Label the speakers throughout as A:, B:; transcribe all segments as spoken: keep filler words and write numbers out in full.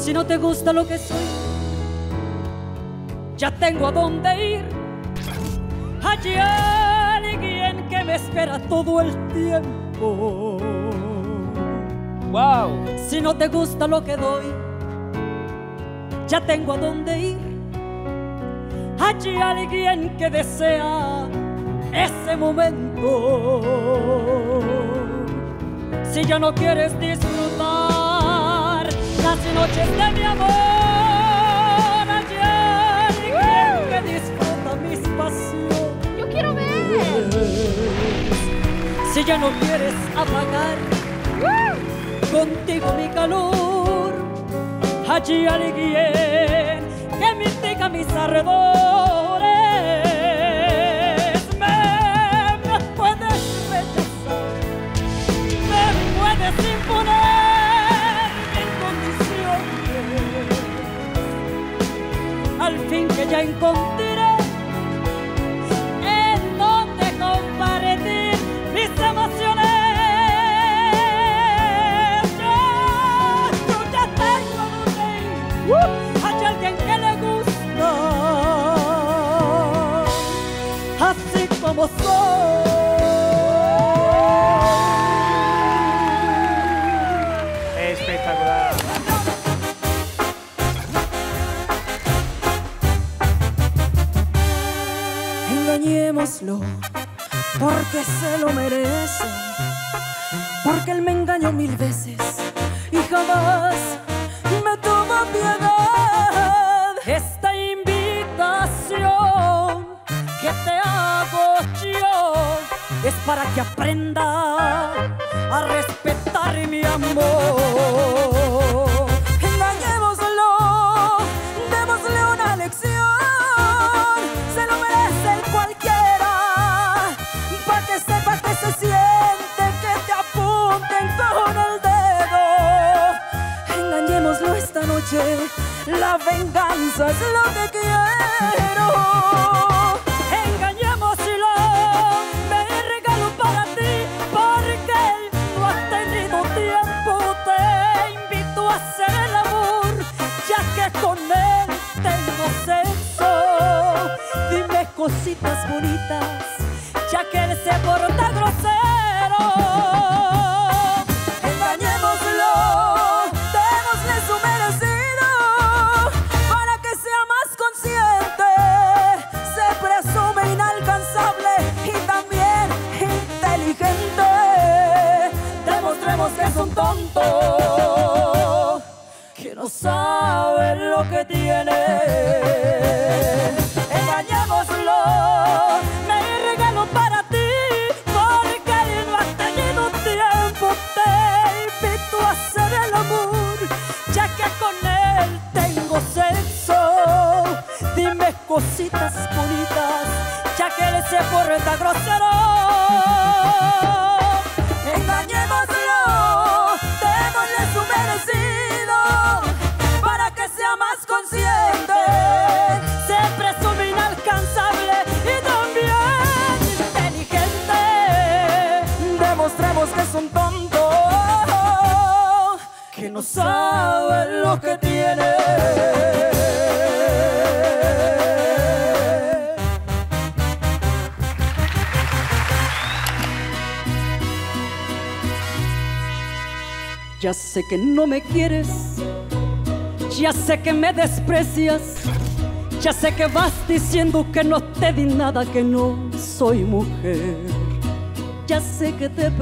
A: Si no te gusta lo que soy, ya tengo a dónde ir. Hay alguien que me espera todo el tiempo.
B: Wow.
A: Si no te gusta lo que doy, ya tengo a dónde ir. Hay alguien que desea ese momento. Si ya no quieres disfrutar las noches de mi amor, hay alguien que disfruta mis pasiones.
C: Yo quiero ver.
A: Si ya no quieres apagar contigo mi calor, hay alguien que mitiga mis arredores. Me, me puedes rechazar, me puedes imponer mis condiciones. Al fin que ya encontré en donde compartir mis emociones. Hay alguien que le gusta así como soy.
B: Espectacular.
A: Engañémoslo porque se lo merece, porque él me engañó mil veces y jamás me tuvo piedad. Esta invitación que te hago yo es para que aprenda a respetar mi amor. Engañémoslo, démosle una lección, se lo merece el cualquiera, para que sepa que se siente que te apunten con el dedo. Engañémoslo esta noche, la venganza es lo que quiero. Engañémoslo, me regalo para ti, porque él no ha tenido tiempo. Te invito a hacer el amor, ya que con él tengo sexo. Dime cositas bonitas, ya que él se porta grosero. Engañémoslo, démosle su merecido, para que sea más consciente. Se presume inalcanzable y también inteligente. Demostremos que es un tonto, que no sabe lo que tiene. Engañémoslo, me regalo para ti, porque él no ha tenido tiempo. Te invito a hacer el amor, ya que con él tengo sexo. Dime cositas bonitas, ya que él se porta grosero. Engañémoslo, démosle su merecido, para que sea más consciente. Se presume inalcanzable y también inteligente. Demostremos que es un tonto, que no sabe lo que tiene. Ya sé que no me quieres, ya sé que me desprecias, ya sé que vas diciendo que no te di nada, que no soy mujer. Ya sé que te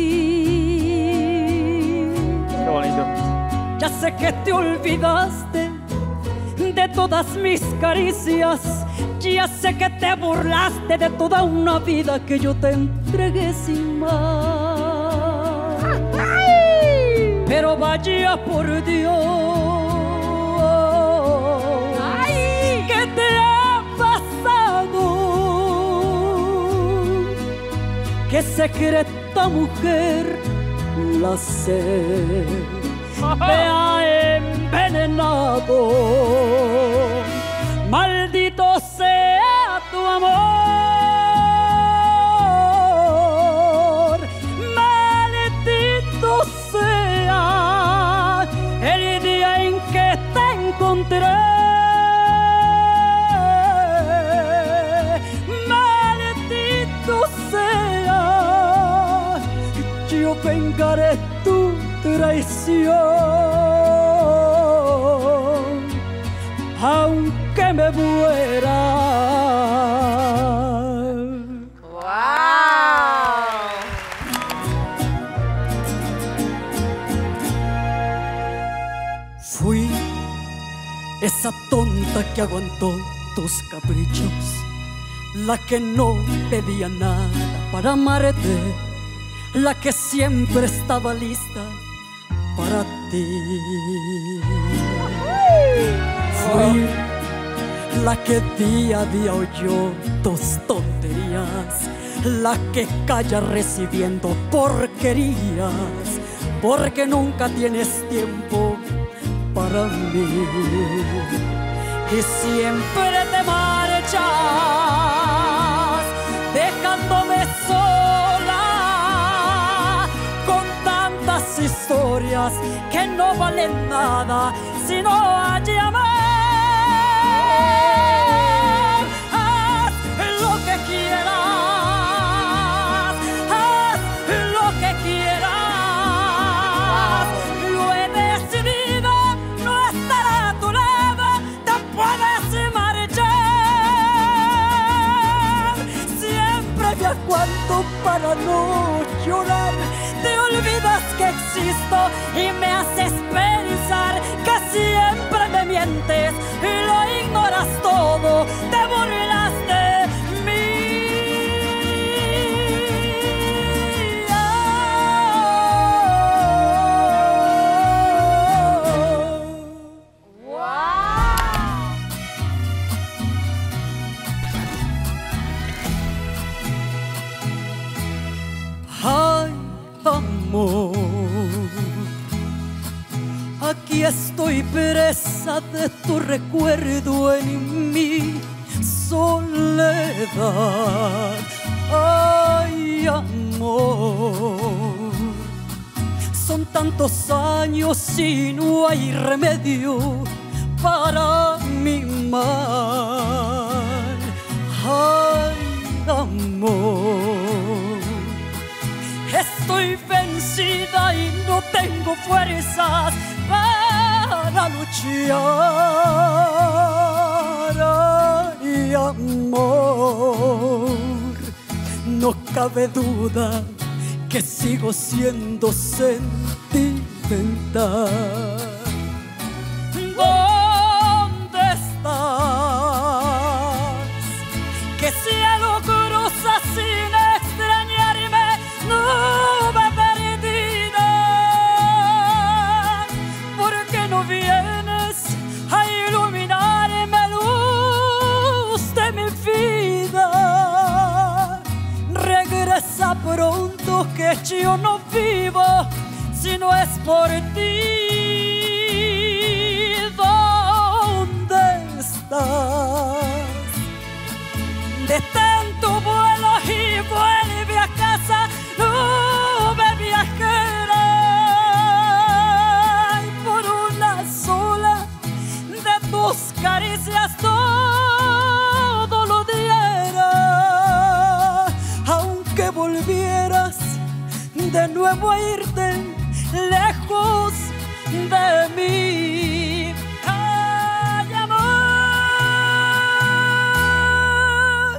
A: perdí.
B: Qué bonito.
A: Ya sé que te olvidaste de todas mis caricias. Ya sé que te burlaste de toda una vida que yo te entregué sin más. Pero vaya por Dios, ay, ¿qué te ha pasado? ¿Qué secreta mujer la sed te ha envenenado? Maldito sea tu amor, maldito sea el día en que yo vengaré tu traición, aunque me muera. Fui esa tonta que aguantó tus caprichos, la que no pedía nada para amarte, la que siempre estaba lista para ti. Fui la que día a día oyó tus tonterías, la que calla recibiendo porquerías, porque nunca tienes tiempo para mí. Y siempre te marchas, dejándome sola con tantas historias que no valen nada si no hay amor. Haz lo que quieras, haz lo que quieras, lo he decidido, no estará a tu lado, te puedes marchar. Siempre me aguanto para no llorar, te olvidas que existo y me haces pensar que siempre me mientes y lo ignoras todo, te burlas de mí. Ay, amor, aquí estoy presa de tu recuerdo en mi soledad. Ay, amor, son tantos años y no hay remedio para mi mal. Ay, amor, estoy vencida y no tengo fuerzas para luchar. Ay, amor, no cabe duda que sigo siendo sentimental. ¿Dónde estás? ¿Qué cielo cruzas sin extrañarme? Nube perdida, ¿por qué no vienes a iluminarme, luz de mi vida? Regresa pronto que yo no vivo si no es por ti. ¿Dónde estás? Detén tu vuelo y vuelve a casa, nube viajera, y por una sola de tus caricias todo lo diera, aunque volvieras de nuevo a irte lejos de mí. Ay, amor.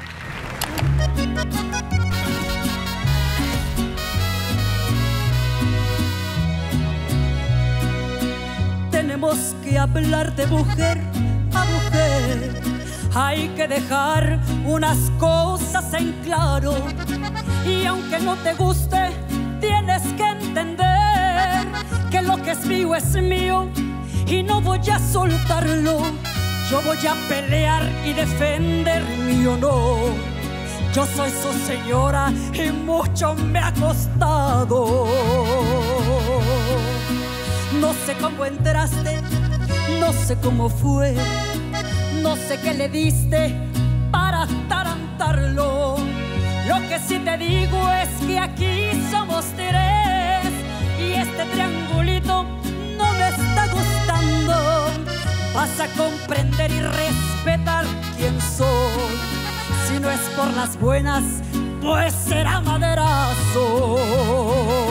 A: Tenemos que hablar de mujer a mujer, hay que dejar unas cosas en claro, y aunque no te guste, tienes que entender que lo que es mío es mío y no voy a soltarlo. Yo voy a pelear y defender mi honor. Yo soy su señora y mucho me ha costado. No sé cómo entraste, no sé cómo fue, no sé qué le diste para atarantarlo. Lo que sí te digo es que aquí somos tres y este triangulito no me está gustando. Vas a comprender y respetar quién soy. Si no es por las buenas, pues será maderazo.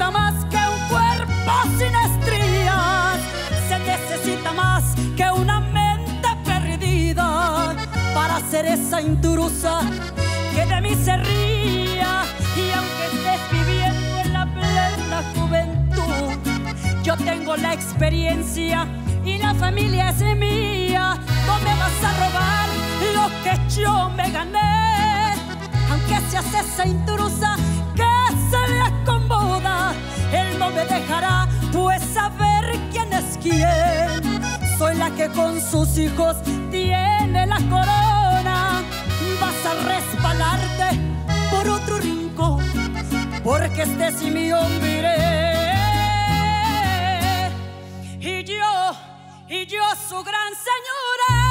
A: necesita más que un cuerpo sin estrías, se necesita más que una mente perdida para ser esa intrusa que de mí se ría. Y aunque estés viviendo en la plena juventud, yo tengo la experiencia y la familia es mía. No me vas a robar lo que yo me gané, aunque seas esa intrusa que se le acomoda. Él no me dejará pues saber quién es quién. Soy la que con sus hijos tiene la corona. Vas a resbalarte por otro rincón, porque este es mi hombre. Y yo, y yo su gran señora.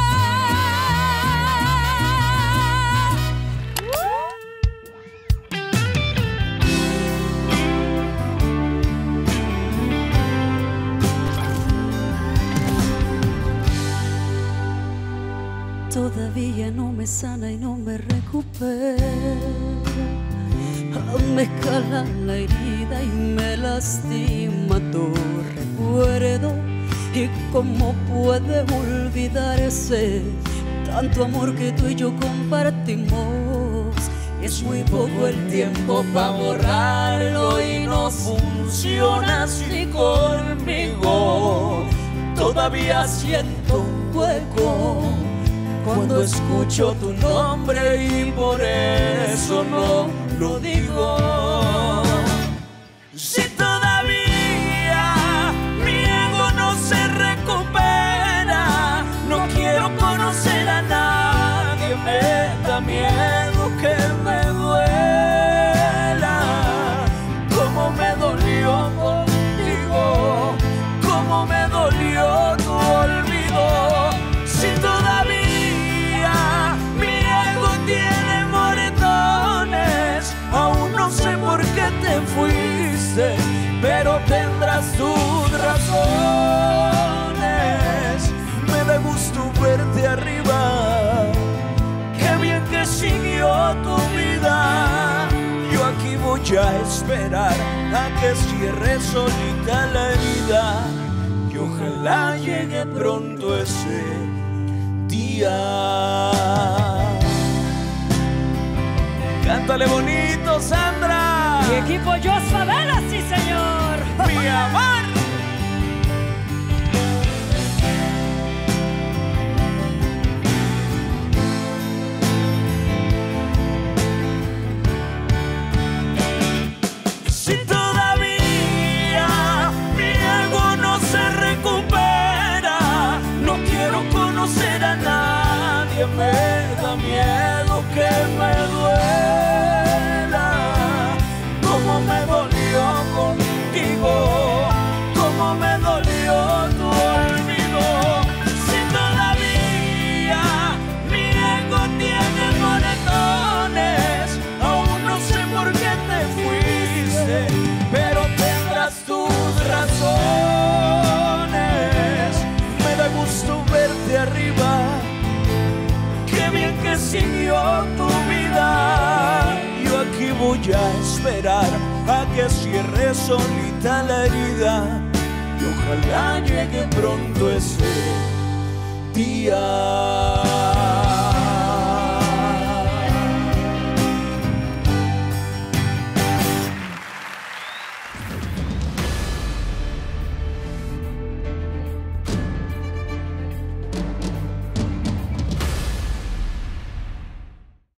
A: Todavía no me sana y no me recupera. Me cala la herida y me lastima tu recuerdo. Y cómo puede olvidarse tanto amor que tú y yo compartimos. Es muy poco el tiempo para borrarlo y no funciona así conmigo. Todavía siento un hueco cuando escucho tu nombre y por eso no lo digo. Si todavía mi ego no se recupera, no quiero conocer a nadie, me da miedo que me duela como me dolió contigo, como me dolió tu olvido. Si todavía tiene moretones, aún no sé por qué te fuiste, pero tendrás tus razones. Me da gusto verte arriba, qué bien que siguió tu vida. Yo aquí voy a esperar a que cierre solita la herida y ojalá llegue pronto ese día. Cántale bonito, Sandra. Mi equipo Jos Favela, sí señor. Mi amor. Si todavía mi ego no se recupera, no quiero conocer a nadie, me da miedo que me duela como me dolió contigo, como me dolió tu olvido. Si todavía mi ego tiene moretones, aún no sé por qué te fuiste, pero tendrás tus razones. Me da gusto verte arriba, qué bien que siguió tu vida. Yo aquí voy a esperar a que cierre solita la herida y ojalá llegue pronto ese día.